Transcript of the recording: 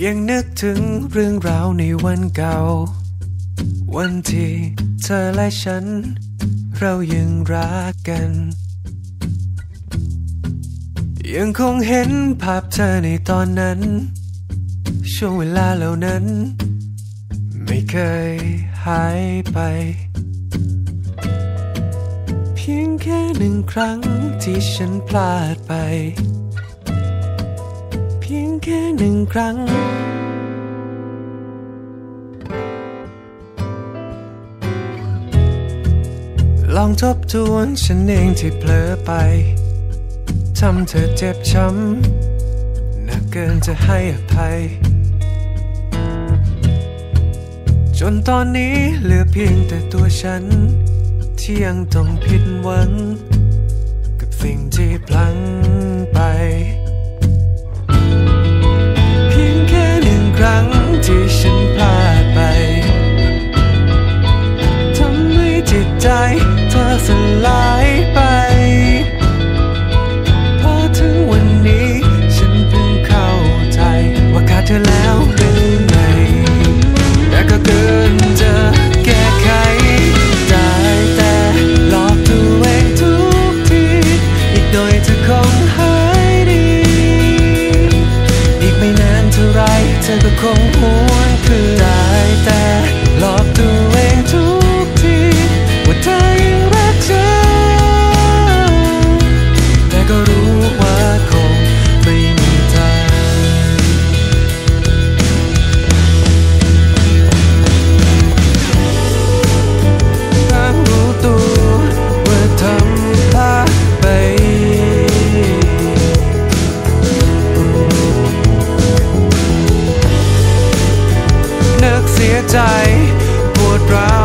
ยังนึกถึงเรื่องราวในวันเก่าวันที่เธอและฉันเรายังรักกันยังคงเห็นภาพเธอในตอนนั้นช่วงเวลาเหล่านั้นไม่เคยหายไปเพียงแค่หนึ่งครั้งที่ฉันพลาดไปเพียงแค่หนึ่งครั้งลองทบทวนฉันเองที่เผลอไปทำเธอเจ็บช้ำหนักเกินจะให้อภัยจนตอนนี้เหลือเพียงแต่ตัวฉันที่ยังต้องผิดหวังกับสิ่งที่พลั้งไปเพียงแค่หนึ่งครั้งที่ฉันพลาดไปทำให้จิตใจเธอสลายไปพอถึงวันนี้ฉันเพิ่งเข้าใจว่าขาดเธอแล้วเป็นไงแต่ก็เกินจะแก้ไขได้แต่หลอกตัวเองทุกทีอีกหน่อยเธอคงหายดีอีกไม่นานเท่าไรเธอก็คงหวนคืนได้แต่หลอกตัวเองทุกทีว่าเธอยังรักฉันแต่ก็รู้ว่าคงไม่มีทางทั้งรู้ตัวว่าทำพลาดไปนึกเสียใจปวดร้าว